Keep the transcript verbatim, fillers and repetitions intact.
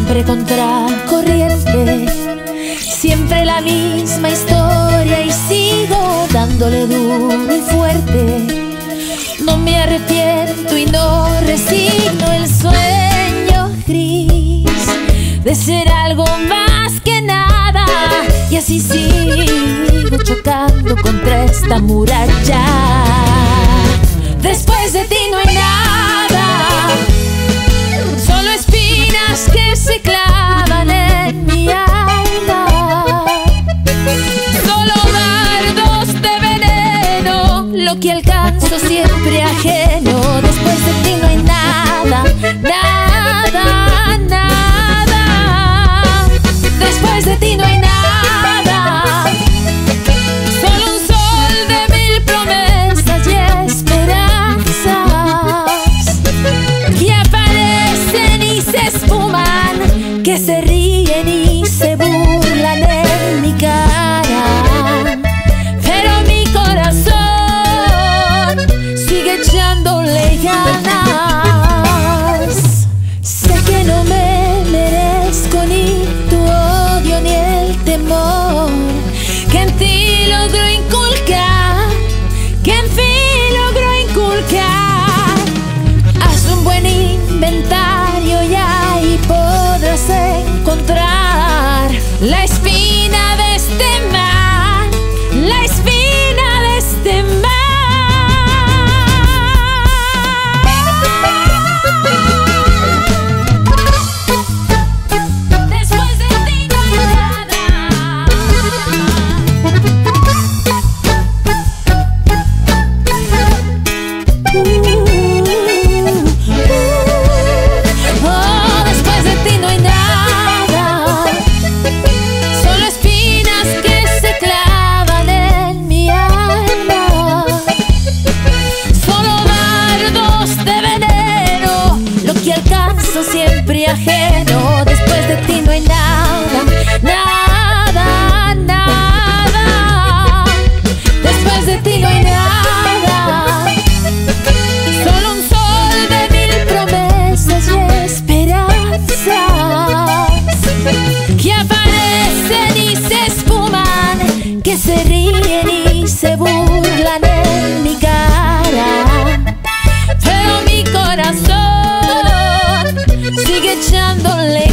siempre contracorriente, siempre la misma historia y sigo dándole duro y fuerte. No me arrepiento y no resigno el sueño gris de ser algo más que nada, y así sigo chocando contra esta muralla. Después de ti no hay nada, solo espinas que se clavan en mi alma, solo dardos de veneno, lo que alcanzo siempre ajeno. Después de ti no hay nada, nada, nada. Después de ti no hay nada, solo un sol de mil promesas y esperanzas que aparecen y se esfuman, que se ríen y se burlan en mi cara, pero mi corazón sigue echándole ganas. Sé que no me merezco ni tu odio ni el temor que en ti logro inculcar, que en fin logro inculcar. Haz un buen inventario y ahí podrás encontrar la espina de este mal, la espina de este mal. Siempre ajeno. Después de ti no hay nada, nada, nada. Después de ti no hay nada, solo un sol de mil promesas y esperanzas que aparecen y se esfuman, que se ríen y se burlan en mi cara, pero mi corazón sigue echándole